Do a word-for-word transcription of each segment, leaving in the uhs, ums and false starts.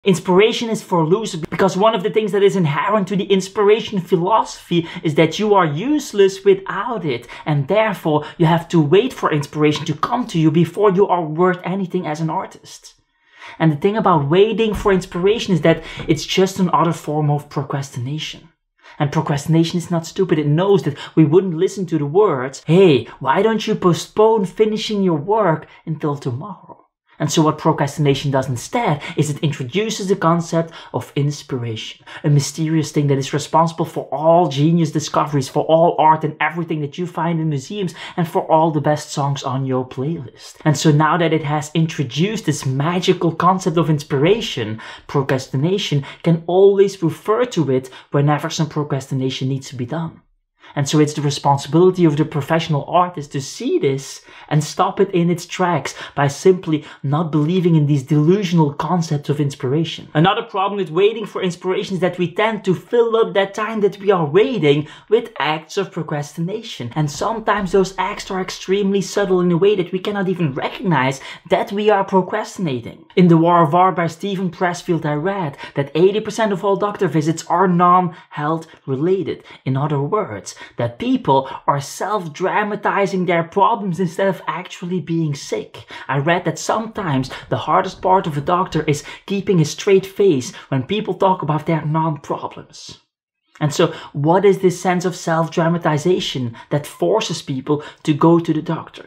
Inspiration is for losers, because one of the things that is inherent to the inspiration philosophy is that you are useless without it, and therefore you have to wait for inspiration to come to you before you are worth anything as an artist. And the thing about waiting for inspiration is that it's just another form of procrastination. And procrastination is not stupid. It knows that we wouldn't listen to the words, hey, why don't you postpone finishing your work until tomorrow? And so what procrastination does instead is it introduces the concept of inspiration, a mysterious thing that is responsible for all genius discoveries, for all art and everything that you find in museums, and for all the best songs on your playlist. And so now that it has introduced this magical concept of inspiration, procrastination can always refer to it whenever some procrastination needs to be done. And so it's the responsibility of the professional artist to see this and stop it in its tracks by simply not believing in these delusional concepts of inspiration. Another problem with waiting for inspiration is that we tend to fill up that time that we are waiting with acts of procrastination. And sometimes those acts are extremely subtle in a way that we cannot even recognize that we are procrastinating. In The War of Art by Steven Pressfield, I read that eighty percent of all doctor visits are non-health related. In other words, that people are self-dramatizing their problems instead of actually being sick. I read that sometimes the hardest part of a doctor is keeping a straight face when people talk about their non-problems. And so what is this sense of self-dramatization that forces people to go to the doctor?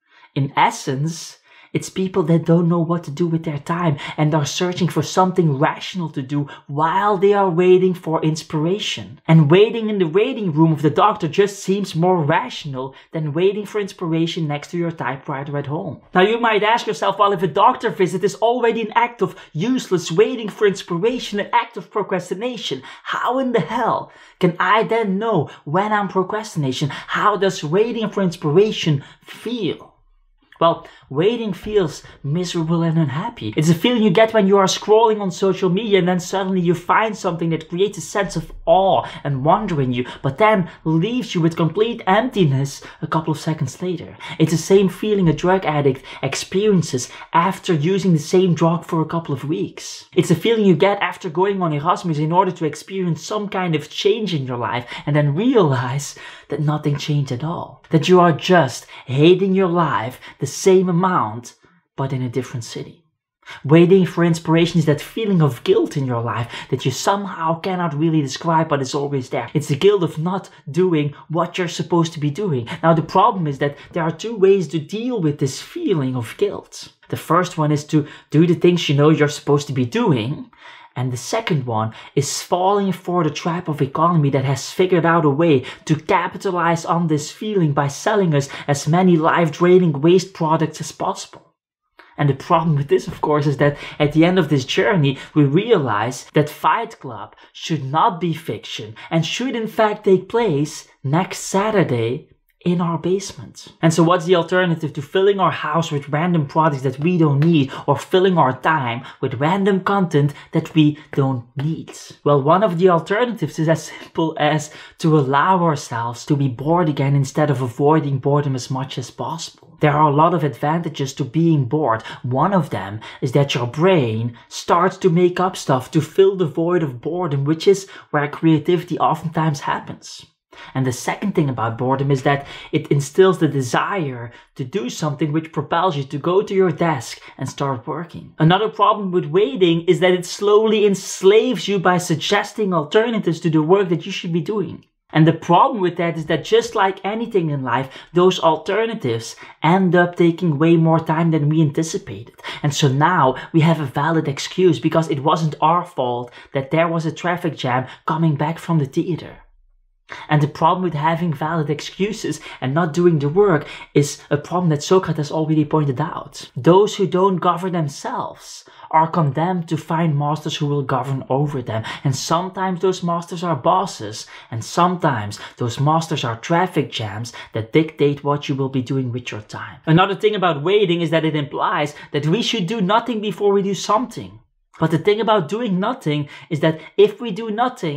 In essence, it's people that don't know what to do with their time and are searching for something rational to do while they are waiting for inspiration. And waiting in the waiting room of the doctor just seems more rational than waiting for inspiration next to your typewriter at home. Now you might ask yourself, well, if a doctor visit is already an act of useless waiting for inspiration, an act of procrastination, how in the hell can I then know when I'm procrastination? How does waiting for inspiration feel? Well, waiting feels miserable and unhappy. It's a feeling you get when you are scrolling on social media and then suddenly you find something that creates a sense of awe and wonder in you, but then leaves you with complete emptiness a couple of seconds later. It's the same feeling a drug addict experiences after using the same drug for a couple of weeks. It's a feeling you get after going on Erasmus in order to experience some kind of change in your life and then realize that nothing changed at all. That you are just hating your life the same amount, but in a different city. Waiting for inspiration is that feeling of guilt in your life that you somehow cannot really describe, but is always there. It's the guilt of not doing what you're supposed to be doing. Now the problem is that there are two ways to deal with this feeling of guilt. The first one is to do the things you know you're supposed to be doing. And the second one is falling for the trap of economy that has figured out a way to capitalize on this feeling by selling us as many life-draining waste products as possible. And the problem with this, of course, is that at the end of this journey, we realize that Fight Club should not be fiction and should in fact take place next Saturday in our basement. And so what's the alternative to filling our house with random products that we don't need, or filling our time with random content that we don't need? Well, one of the alternatives is as simple as to allow ourselves to be bored again instead of avoiding boredom as much as possible. There are a lot of advantages to being bored. One of them is that your brain starts to make up stuff to fill the void of boredom, which is where creativity oftentimes happens. And the second thing about boredom is that it instills the desire to do something which propels you to go to your desk and start working. Another problem with waiting is that it slowly enslaves you by suggesting alternatives to the work that you should be doing. And the problem with that is that just like anything in life, those alternatives end up taking way more time than we anticipated. And so now we have a valid excuse because it wasn't our fault that there was a traffic jam coming back from the theater. And the problem with having valid excuses and not doing the work is a problem that Socrates already pointed out. Those who don't govern themselves are condemned to find masters who will govern over them. And sometimes those masters are bosses, and sometimes those masters are traffic jams that dictate what you will be doing with your time. Another thing about waiting is that it implies that we should do nothing before we do something. But the thing about doing nothing is that if we do nothing,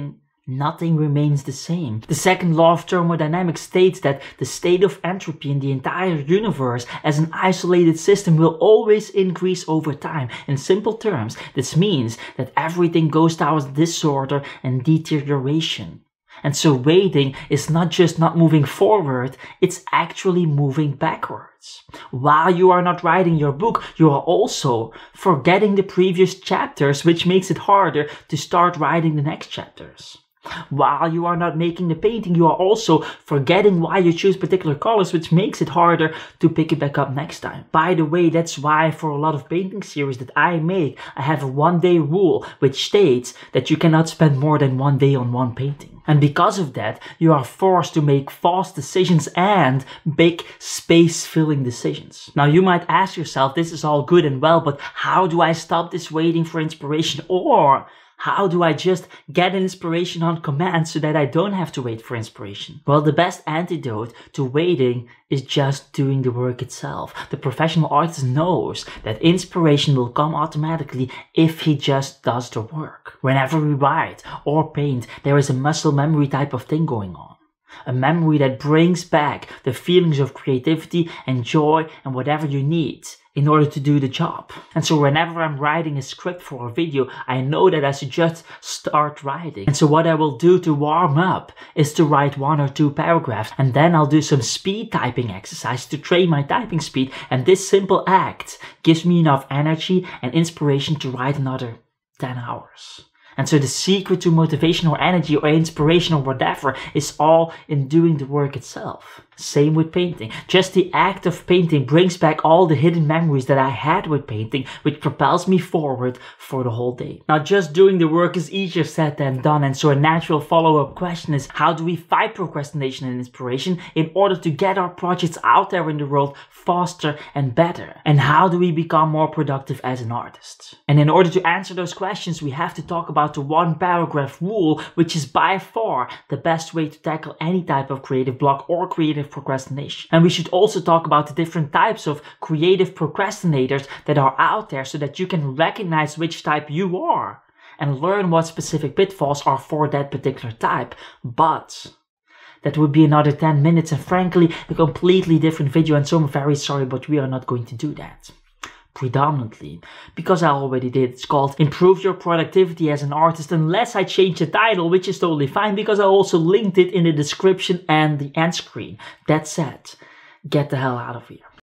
nothing remains the same. The second law of thermodynamics states that the state of entropy in the entire universe as an isolated system will always increase over time. In simple terms, this means that everything goes towards disorder and deterioration. And so waiting is not just not moving forward, it's actually moving backwards. While you are not writing your book, you are also forgetting the previous chapters, which makes it harder to start writing the next chapters. While you are not making the painting, you are also forgetting why you choose particular colors, which makes it harder to pick it back up next time. By the way, that's why for a lot of painting series that I make, I have a one day rule, which states that you cannot spend more than one day on one painting. And because of that, you are forced to make fast decisions and big space-filling decisions. Now you might ask yourself, this is all good and well, but how do I stop this waiting for inspiration? Or how do I just get inspiration on command so that I don't have to wait for inspiration? Well, the best antidote to waiting is just doing the work itself. The professional artist knows that inspiration will come automatically if he just does the work. Whenever we write or paint, there is a muscle memory type of thing going on. A memory that brings back the feelings of creativity and joy and whatever you need in order to do the job. And so whenever I'm writing a script for a video, I know that I should just start writing. And so what I will do to warm up is to write one or two paragraphs, and then I'll do some speed typing exercise to train my typing speed. And this simple act gives me enough energy and inspiration to write another ten hours. And so the secret to motivation or energy or inspiration or whatever is all in doing the work itself. Same with painting. Just the act of painting brings back all the hidden memories that I had with painting, which propels me forward for the whole day. Now, just doing the work is easier said than done, and so a natural follow-up question is, how do we fight procrastination and inspiration in order to get our projects out there in the world faster and better? And how do we become more productive as an artist? And in order to answer those questions, we have to talk about the one paragraph rule, which is by far the best way to tackle any type of creative block or creative procrastination. And we should also talk about the different types of creative procrastinators that are out there so that you can recognize which type you are and learn what specific pitfalls are for that particular type. But that would be another ten minutes and frankly a completely different video, and so I'm very sorry, but we are not going to do that. Predominantly, because I already did. It's called Improve Your Productivity as an Artist, unless I change the title, which is totally fine because I also linked it in the description and the end screen. That said, get the hell out of here.